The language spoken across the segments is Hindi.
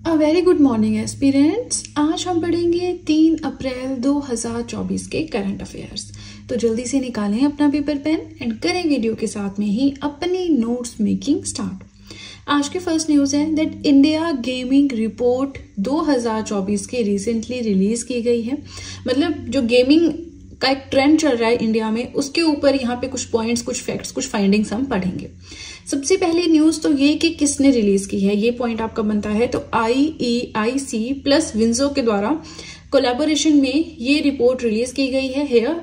अ वेरी गुड मॉर्निंग एस्पिरेंट्स। आज हम पढ़ेंगे 3 अप्रैल 2024 के करंट अफेयर्स। तो जल्दी से निकालें अपना पेपर पेन एंड करें वीडियो के साथ में ही अपनी नोट्स मेकिंग स्टार्ट। आज के फर्स्ट न्यूज है दैट इंडिया गेमिंग रिपोर्ट 2024 की रिसेंटली रिलीज की गई है। मतलब जो गेमिंग का एक ट्रेंड चल रहा है इंडिया में, उसके ऊपर यहाँ पे कुछ पॉइंट्स, कुछ फैक्ट्स, कुछ फाइंडिंग्स हम पढ़ेंगे। सबसे पहले न्यूज तो ये कि किसने रिलीज की है, ये पॉइंट आपका बनता है। तो IEIC प्लस विंजो के द्वारा कोलैबोरेशन में ये रिपोर्ट रिलीज की गई है। Here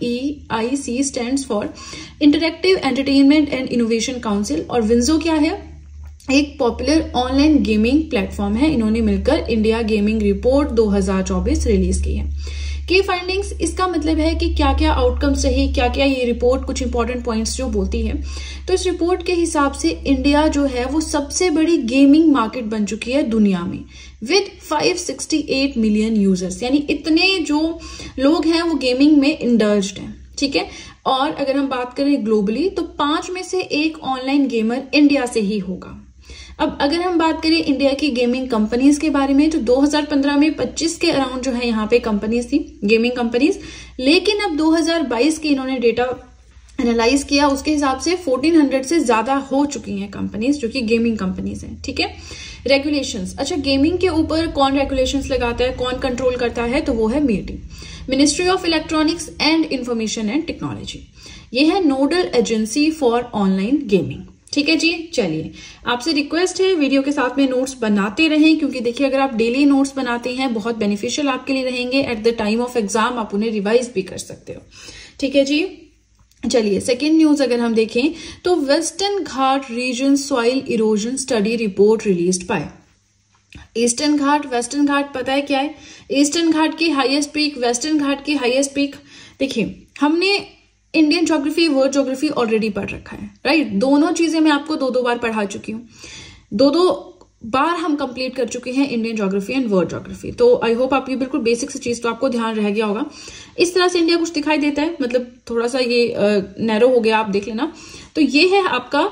IEIC stands for interactive entertainment and innovation council, और विंजो क्या है, एक पॉपुलर ऑनलाइन गेमिंग प्लेटफॉर्म है। इन्होंने मिलकर इंडिया गेमिंग रिपोर्ट 2024 रिलीज की है। की फाइंडिंग्स, इसका मतलब है कि क्या क्या आउटकम्स रही, क्या क्या ये रिपोर्ट कुछ इंपॉर्टेंट पॉइंट्स जो बोलती है। तो इस रिपोर्ट के हिसाब से इंडिया जो है वो सबसे बड़ी गेमिंग मार्केट बन चुकी है दुनिया में विद 568 मिलियन यूजर्स, यानी इतने जो लोग हैं वो गेमिंग में इंडल्ज्ड हैं। ठीक है, और अगर हम बात करें ग्लोबली तो 5 में से 1 ऑनलाइन गेमर इंडिया से ही होगा। अब अगर हम बात करें इंडिया की गेमिंग कंपनीज के बारे में, तो 2015 में 25 के अराउंड जो है यहाँ पे कंपनीज थी, गेमिंग कंपनीज। लेकिन अब 2022 के इन्होंने डेटा एनालाइज किया, उसके हिसाब से 1400 से ज्यादा हो चुकी हैं कंपनीज जो कि गेमिंग कंपनीज हैं। ठीक है, रेगुलेशंस, अच्छा गेमिंग के ऊपर कौन रेगुलेशंस लगाता है, कौन कंट्रोल करता है, तो वो है ministry of electronics and information and technology. ये है nodal agency for online gaming. ठीक है जी, चलिए आपसे रिक्वेस्ट है वीडियो के साथ में नोट्स बनाते रहें, क्योंकि देखिए अगर आप डेली नोट्स बनाते हैं बहुत बेनिफिशियल आपके लिए रहेंगे। At the time of exam आप उन्हें रिवाइज भी कर सकते हो। ठीक है जी, चलिए सेकेंड न्यूज अगर हम देखें तो western Ghat region soil erosion study report released by eastern Ghat. Western Ghat पता है क्या है? ईस्टर्न घाट की हाईएस्ट पीक, वेस्टर्न घाट की हाईएस्ट पीक। देखिए हमने Indian geography, world geography already पढ़ रखा है, राइट। दोनों चीजें मैं आपको 2-2 बार पढ़ा चुकी हूँ, 2-2 बार हम कंप्लीट कर चुके हैं Indian geography and world geography. तो आई होप आपकी बिल्कुल बेसिक सी चीज तो आपको ध्यान रह गया होगा। इस तरह से इंडिया कुछ दिखाई देता है, मतलब थोड़ा सा ये नैरो हो गया, आप देख लेना। तो ये है आपका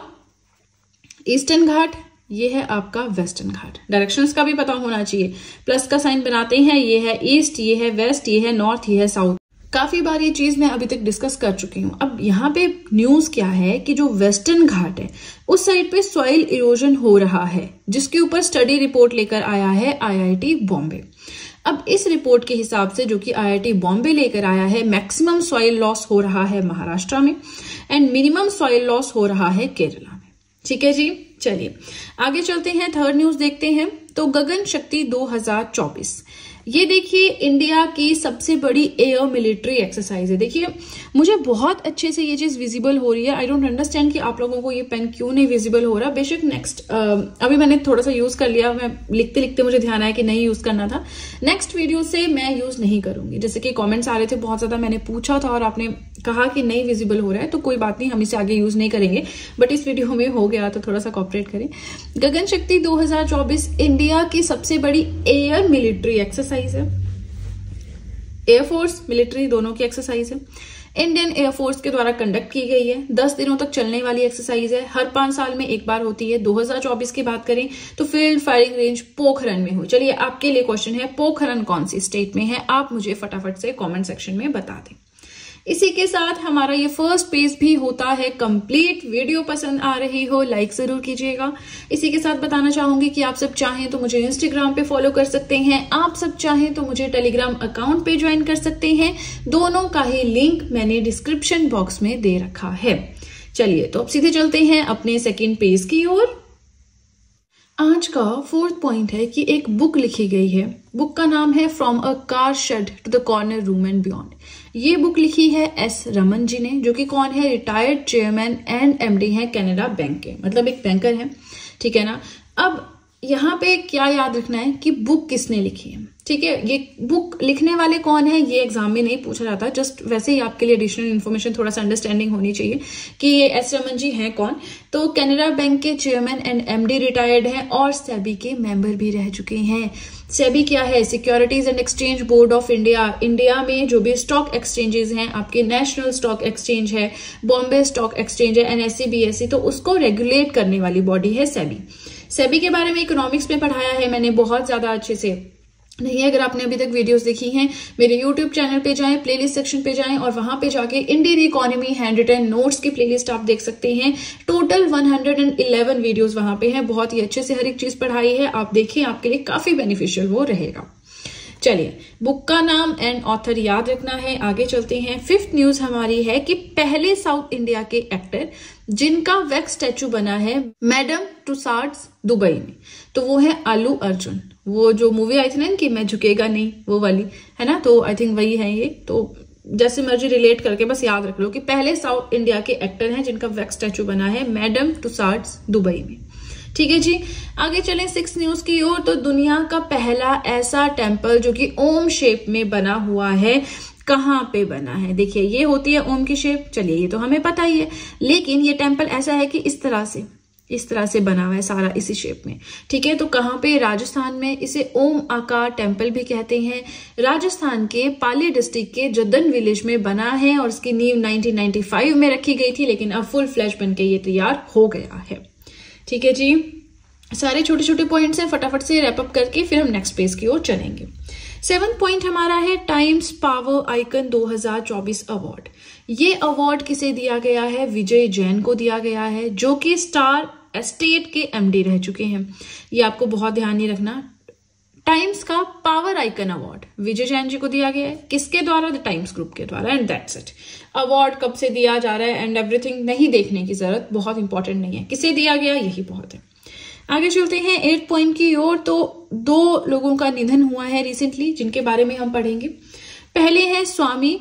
ईस्टर्न घाट, ये है आपका वेस्टर्न घाट। डायरेक्शंस का भी पता होना चाहिए, प्लस का साइन बनाते हैं। ये है ईस्ट, ये है वेस्ट, ये है नॉर्थ, ये है साउथ। काफी बार ये चीज मैं अभी तक डिस्कस कर चुकी हूँ। अब यहाँ पे न्यूज क्या है कि जो वेस्टर्न घाट है उस साइड पे सॉइल इरोजन हो रहा है, जिसके ऊपर स्टडी रिपोर्ट लेकर आया है IIT बॉम्बे। अब इस रिपोर्ट के हिसाब से जो कि IIT बॉम्बे लेकर आया है, मैक्सिमम सॉइल लॉस हो रहा है महाराष्ट्र में एंड मिनिमम सॉइल लॉस हो रहा है केरला में। ठीक है जी, चलिए आगे चलते हैं, थर्ड न्यूज देखते हैं। तो गगन शक्ति 2024, ये देखिए इंडिया की सबसे बड़ी एयर मिलिट्री एक्सरसाइज है। देखिए मुझे बहुत अच्छे से ये चीज विजिबल हो रही है। आई डोंट अंडरस्टैंड कि आप लोगों को ये पेन क्यों नहीं विजिबल हो रहा। बेशक नेक्स्ट अभी मैंने थोड़ा सा यूज कर लिया, मैं लिखते लिखते मुझे ध्यान आया कि नहीं यूज करना था। नेक्स्ट वीडियो से मैं यूज नहीं करूंगी। जैसे कि कॉमेंट्स आ रहे थे बहुत ज्यादा, मैंने पूछा था और आपने कहा कि नहीं विजिबल हो रहा है, तो कोई बात नहीं, हम इसे आगे यूज नहीं करेंगे, बट इस वीडियो में हो गया तो थोड़ा सा कॉपरेट करें। गगन शक्ति 2024 इंडिया की सबसे बड़ी एयर मिलिट्री एक्सरसाइज है। एयरफोर्स मिलिट्री दोनों की एक्सरसाइज है, इंडियन एयरफोर्स के द्वारा कंडक्ट की गई है। 10 दिनों तक चलने वाली एक्सरसाइज है, हर 5 साल में एक बार होती है। 2024 की बात करें तो फील्ड फायरिंग रेंज पोखरन में हुई। चलिए आपके लिए क्वेश्चन है, पोखरन कौन सी स्टेट में है? आप मुझे फटाफट से कमेंट सेक्शन में बता दें। इसी के साथ हमारा ये फर्स्ट पेज भी होता है कंप्लीट। वीडियो पसंद आ रही हो लाइक जरूर कीजिएगा। इसी के साथ बताना चाहूंगी कि आप सब चाहें तो मुझे इंस्टाग्राम पे फॉलो कर सकते हैं, आप सब चाहें तो मुझे टेलीग्राम अकाउंट पे ज्वाइन कर सकते हैं। दोनों का ही लिंक मैंने डिस्क्रिप्शन बॉक्स में दे रखा है। चलिए तो अब सीधे चलते हैं अपने सेकेंड पेज की ओर। आज का 4th पॉइंट है कि एक बुक लिखी गई है। बुक का नाम है from a car shed to the corner room and beyond. ये बुक लिखी है S रमन जी ने, जो कि कौन है? रिटायर्ड चेयरमैन एंड MD हैं कैनेडा बैंक के, मतलब एक बैंकर है। ठीक है ना। अब यहाँ पे क्या याद रखना है कि बुक किसने लिखी है। ठीक है, ये बुक लिखने वाले कौन है ये एग्जाम में नहीं पूछा जाता, जस्ट वैसे ही आपके लिए एडिशनल इन्फॉर्मेशन, थोड़ा सा अंडरस्टैंडिंग होनी चाहिए कि ये S रमन जी हैं कौन। तो कैनेडा बैंक के चेयरमैन एंड MD रिटायर्ड हैं और सेबी के मेंबर भी रह चुके हैं। सेबी क्या है? Securities and exchange board of India. India में जो भी स्टॉक एक्सचेंजेस हैं, आपके नेशनल स्टॉक एक्सचेंज है, बॉम्बे स्टॉक एक्सचेंज है, NSE BSE, तो उसको रेगुलेट करने वाली बॉडी है सेबी। सेबी के बारे में इकोनॉमिक्स में पढ़ाया है मैंने बहुत ज्यादा अच्छे से नहीं। अगर आपने अभी तक वीडियोस देखी हैं मेरे YouTube चैनल पे जाएं, प्लेलिस्ट सेक्शन पे जाएं और वहां पे जाके Indian economy hand written notes की प्लेलिस्ट आप देख सकते हैं। टोटल 111 वीडियोस वहां पे हैं, बहुत ही अच्छे से हर एक चीज पढ़ाई है, आप देखिए, आपके लिए काफी बेनिफिशियल वो रहेगा। चलिए, बुक का नाम एंड ऑथर याद रखना है। आगे चलते हैं। 5th न्यूज हमारी है कि पहले साउथ इंडिया के एक्टर जिनका वैक्स स्टैचू बना है मैडम टुसाड्स दुबई में, तो वो है अल्लू अर्जुन। वो जो मूवी आई थी ना कि मैं झुकेगा नहीं, वो वाली है ना, तो आई थिंक वही है ये। तो जैसे मर्जी रिलेट करके बस याद रख लो कि पहले साउथ इंडिया के एक्टर हैं जिनका वैक्स स्टैचू बना है मैडम टुसाड्स दुबई में। ठीक है जी, आगे चलें 6th न्यूज की ओर। तो दुनिया का पहला ऐसा टेम्पल जो कि ओम शेप में बना हुआ है, कहां पे बना है? देखिए, ये होती है ओम की शेप, चलिए ये तो हमें पता ही है, लेकिन ये टेम्पल ऐसा है कि इस तरह से बना हुआ है सारा इसी शेप में। ठीक है, तो कहां पे? राजस्थान में। इसे ओम आकार टेम्पल भी कहते हैं। राजस्थान के पाली डिस्ट्रिक्ट के जद्दन विलेज में बना है और इसकी नींव 1995 में रखी गई थी, लेकिन अब फुल फ्लैश बनके ये तैयार हो गया है। ठीक है जी, सारे छोटे छोटे पॉइंट्स हैं, फटाफट से रैप अप करके फिर हम नेक्स्ट पेज की ओर चलेंगे। 7th पॉइंट हमारा है टाइम्स पावर आइकन 2024 अवार्ड। ये अवार्ड किसे दिया गया है? विजय जैन को दिया गया है, जो कि स्टार एस्टेट के एमडी रह चुके हैं। ये आपको बहुत ध्यान नहीं रखना। टाइम्स का power icon award Vijay Jain ji को दिया गया है। किसके द्वारा? द टाइम्स ग्रुप के द्वारा, एंड दैट्स इट। अवार्ड कब से दिया जा रहा है एंड एवरीथिंग नहीं देखने की जरूरत, बहुत इंपॉर्टेंट नहीं है, किसे दिया गया यही बहुत है। आगे चलते हैं 8th पॉइंट की ओर। तो 2 लोगों का निधन हुआ है रिसेंटली, जिनके बारे में हम पढ़ेंगे। पहले है Swami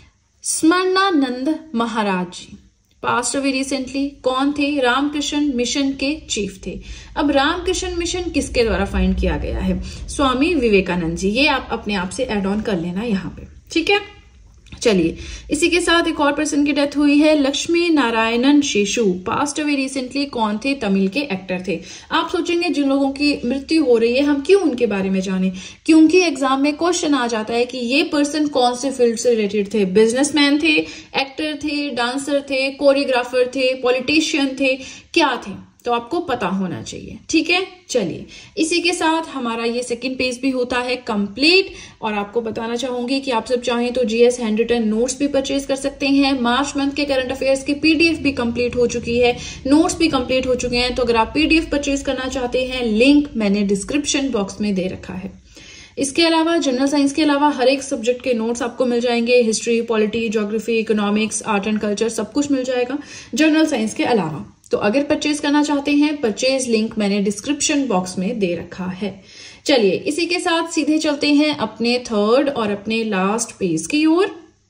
Smaranananda Maharaj ji, passed away recently. कौन थे? रामकृष्ण मिशन के चीफ थे। अब रामकृष्ण मिशन किसके द्वारा फाइंड किया गया है? स्वामी विवेकानंद जी। ये आप अपने आप से एड ऑन कर लेना यहाँ पे, ठीक है। चलिए, इसी के साथ एक और पर्सन की डेथ हुई है, Lakshmi Narayanan Seshu, passed away recently. कौन थे? तमिल के एक्टर थे। आप सोचेंगे जिन लोगों की मृत्यु हो रही है हम क्यों उनके बारे में जाने? क्योंकि एग्जाम में क्वेश्चन आ जाता है कि ये पर्सन कौन से फील्ड से रिलेटेड थे। बिजनेसमैन थे, एक्टर थे, डांसर थे, कोरियोग्राफर थे, पॉलिटिशियन थे, क्या थे? तो आपको पता होना चाहिए, ठीक है। चलिए, इसी के साथ हमारा ये 2nd पेज भी होता है कंप्लीट। और आपको बताना चाहूंगी कि आप सब चाहें तो जीएस हैंड रिटन नोट्स भी परचेज कर सकते हैं। मार्च मंथ के करंट अफेयर्स की पीडीएफ भी कंप्लीट हो चुकी है, नोट्स भी कंप्लीट हो चुके हैं। तो अगर आप पीडीएफ परचेज करना चाहते हैं, लिंक मैंने डिस्क्रिप्शन बॉक्स में दे रखा है। इसके अलावा जनरल साइंस के अलावा हर एक सब्जेक्ट के नोट्स आपको मिल जाएंगे। History, polity, geography, economics, art and culture, सब कुछ मिल जाएगा जनरल साइंस के अलावा। तो अगर परचेज करना चाहते हैं, परचेज लिंक मैंने डिस्क्रिप्शन बॉक्स में दे रखा है। चलिए, इसी के साथ सीधे चलते हैं अपने 3rd और अपने लास्ट पेज की ओर।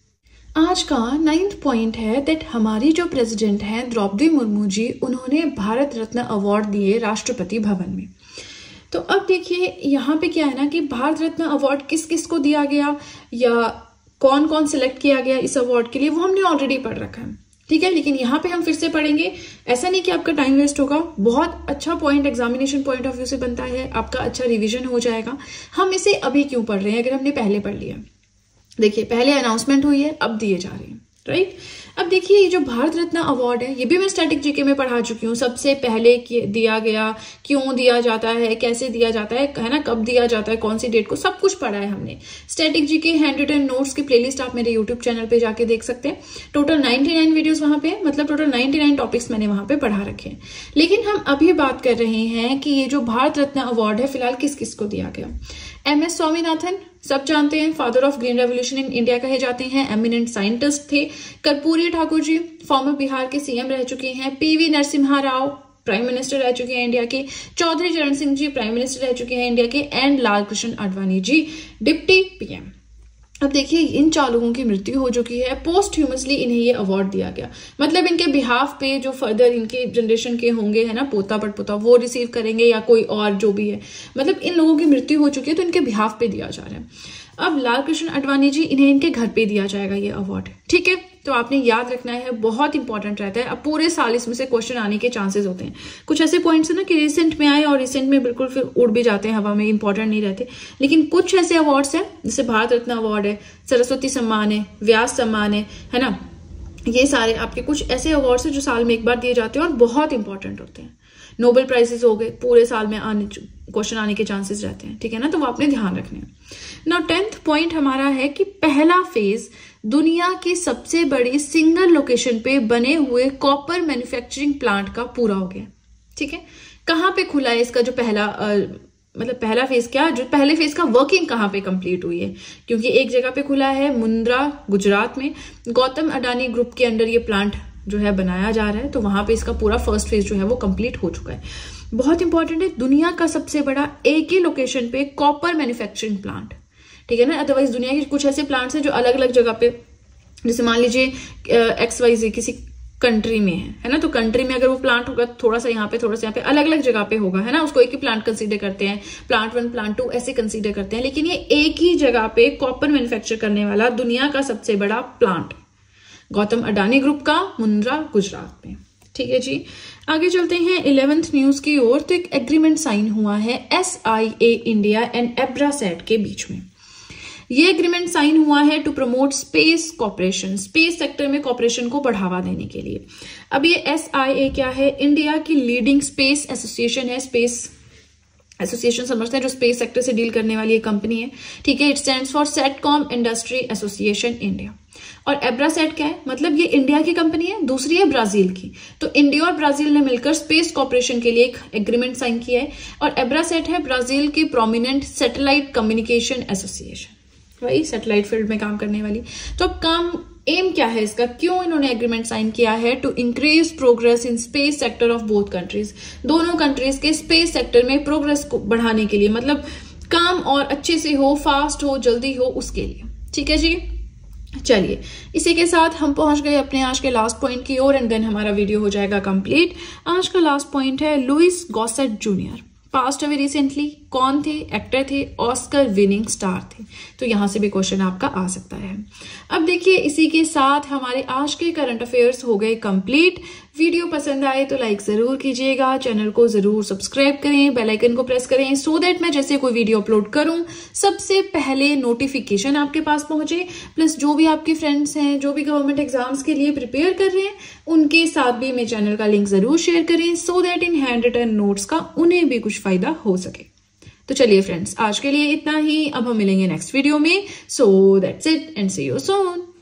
आज का 9th पॉइंट है दैट हमारी जो प्रेसिडेंट हैं द्रौपदी मुर्मू जी, उन्होंने भारत रत्न अवार्ड दिए राष्ट्रपति भवन में। तो अब देखिए यहाँ पे क्या है ना कि भारत रत्न अवार्ड किस किस को दिया गया या कौन कौन सिलेक्ट किया गया इस अवार्ड के लिए, वो हमने ऑलरेडी पढ़ रखा है, ठीक है। लेकिन यहाँ पे हम फिर से पढ़ेंगे, ऐसा नहीं कि आपका टाइम वेस्ट होगा, बहुत अच्छा point examination point of view से बनता है, आपका अच्छा रिवीजन हो जाएगा। हम इसे अभी क्यों पढ़ रहे हैं अगर हमने पहले पढ़ लिया? देखिए, पहले अनाउंसमेंट हुई है, अब दिए जा रहे हैं, राइट। अब देखिए, ये जो भारत रत्न अवार्ड है, ये भी मैं स्टैटिक जीके में पढ़ा चुकी हूँ। सबसे पहले दिया गया, क्यों दिया जाता है, कैसे दिया जाता है ना, कब दिया जाता है, कौन सी डेट को, सब कुछ पढ़ा है हमने। Static GK hand written notes की प्लेलिस्ट आप मेरे यूट्यूब चैनल पे जाके देख सकते हैं। टोटल 99 वीडियोस वहां पे, मतलब टोटल 99 टॉपिक्स मैंने वहां पे पढ़ा रखे हैं। लेकिन हम अभी बात कर रहे हैं कि ये जो भारत रत्न अवार्ड है फिलहाल किस किस को दिया गया। MS स्वामीनाथन, सब जानते हैं, father of green revolution in India कहे जाते हैं, एमिनेंट साइंटिस्ट थे। कर्पूरी ठाकुर जी फॉर्मर बिहार के CM रह चुके हैं। PV Narasimha Rao prime minister रह चुके हैं इंडिया के। चौधरी चरण सिंह जी प्राइम मिनिस्टर रह चुके हैं इंडिया के। And Lal Krishna Advani ji deputy PM। अब देखिए, इन 4 लोगों की मृत्यु हो चुकी है, पोस्ट ह्यूमसली इन्हें ये अवार्ड दिया गया। मतलब इनके बिहाफ पे जो फर्दर इनके जनरेशन के होंगे, है ना, पोता पड़पोता, वो रिसीव करेंगे या कोई और जो भी है, मतलब इन लोगों की मृत्यु हो चुकी है तो इनके बिहाफ पे दिया जा रहा है। अब लाल कृष्ण आडवाणी जी, इन्हें इनके घर पे दिया जाएगा ये अवार्ड, ठीक है। तो आपने याद रखना है, बहुत इंपॉर्टेंट रहता है। अब पूरे साल इसमें से क्वेश्चन आने के चांसेस होते हैं। कुछ ऐसे पॉइंट्स है ना कि रिसेंट में आए और रिसेंट में बिल्कुल फिर उड़ भी जाते हैं हवा में, इंपॉर्टेंट नहीं रहते। लेकिन कुछ ऐसे अवार्ड्स हैं, जैसे भारत रत्न अवार्ड है, सरस्वती सम्मान है, व्यास सम्मान है ना, ये सारे आपके कुछ ऐसे अवार्ड्स हैं जो साल में एक बार दिए जाते हैं और बहुत इंपॉर्टेंट होते हैं, नोबेल प्राइजेस हो गए, पूरे साल में क्वेश्चन आने के चांसेस रहते हैं, ठीक है ना, तो वो आपने ध्यान रखने हैं। नाउ 10th पॉइंट हमारा है कि पहला फेज दुनिया की सबसे बड़ी सिंगल लोकेशन पे बने हुए कॉपर मैन्युफैक्चरिंग प्लांट का पूरा हो गया, ठीक है। कहां पे खुला है इसका जो पहला फेज, क्या जो पहले फेज का वर्किंग कहां पे कंप्लीट हुई है, क्योंकि एक जगह पे खुला है मुंद्रा गुजरात में, गौतम अडानी ग्रुप के अंडर ये प्लांट जो है बनाया जा रहा है, तो वहां पे इसका पूरा फर्स्ट फेज जो है वो कंप्लीट हो चुका है। बहुत इंपॉर्टेंट है, दुनिया का सबसे बड़ा एक ही लोकेशन पे कॉपर मैन्युफैक्चरिंग प्लांट, ठीक है ना। अदरवाइज दुनिया के कुछ ऐसे प्लांट्स हैं जो अलग अलग जगह पे, जैसे मान लीजिए XYZ किसी कंट्री में है ना, तो कंट्री में अगर वो प्लांट होगा थोड़ा सा यहाँ पे थोड़ा सा यहाँ पे, अलग अलग जगह पे होगा, है ना, उसको एक ही प्लांट कंसीडर करते हैं, प्लांट 1 प्लांट 2 ऐसे कंसीडर करते हैं। लेकिन ये एक ही जगह पे कॉपर मैन्युफैक्चर करने वाला दुनिया का सबसे बड़ा प्लांट गौतम अडानी ग्रुप का मुंद्रा गुजरात में, ठीक है जी। आगे चलते हैं 11th न्यूज की ओर। तो एक एग्रीमेंट साइन हुआ है SIA इंडिया एंड एब्रासेट के बीच में। ये एग्रीमेंट साइन हुआ है to promote space cooperation, space sector में कॉपरेशन को बढ़ावा देने के लिए। अब ये SIA क्या है, इंडिया की लीडिंग स्पेस एसोसिएशन है, स्पेस एसोसिएशन समझते हैं जो स्पेस सेक्टर से डील करने वाली एक कंपनी है, ठीक है। It stands for satcom industry association India. और एब्रासेट क्या है, मतलब ये इंडिया की कंपनी है, दूसरी है ब्राजील की, तो इंडिया और ब्राजील ने मिलकर स्पेस कॉपरेशन के लिए एक एग्रीमेंट साइन किया है। और एब्रासेट है ब्राजील की प्रोमिनेंट सैटेलाइट कम्युनिकेशन एसोसिएशन, वही सैटेलाइट फील्ड में काम करने वाली। तो अब काम एम क्या है इसका, क्यों इन्होंने एग्रीमेंट साइन किया है, to increase progress in space sector of both countries, दोनों कंट्रीज के स्पेस सेक्टर में प्रोग्रेस को बढ़ाने के लिए, मतलब काम और अच्छे से हो, फास्ट हो, जल्दी हो, उसके लिए, ठीक है जी। चलिए इसी के साथ हम पहुंच गए अपने आज के लास्ट पॉइंट की ओर, एंड देन हमारा वीडियो हो जाएगा कंप्लीट। आज का लास्ट पॉइंट है Louis Gossett junior, passed away recently, कौन थे, एक्टर थे, ऑस्कर विनिंग स्टार थे, तो यहां से भी क्वेश्चन आपका आ सकता है। अब देखिए इसी के साथ हमारे आज के करंट अफेयर्स हो गए कंप्लीट। वीडियो पसंद आए तो लाइक जरूर कीजिएगा, चैनल को जरूर सब्सक्राइब करें, बेल आइकन को प्रेस करें, सो दैट मैं जैसे कोई वीडियो अपलोड करूं सबसे पहले नोटिफिकेशन आपके पास पहुंचे। प्लस जो भी आपके फ्रेंड्स हैं जो भी गवर्नमेंट एग्जाम्स के लिए प्रिपेयर कर रहे हैं उनके साथ भी मेरे चैनल का लिंक जरूर शेयर करें, so that in hand written notes का उन्हें भी कुछ फायदा हो सके। तो चलिए फ्रेंड्स, आज के लिए इतना ही, अब हम मिलेंगे नेक्स्ट वीडियो में। So that's it and see you soon.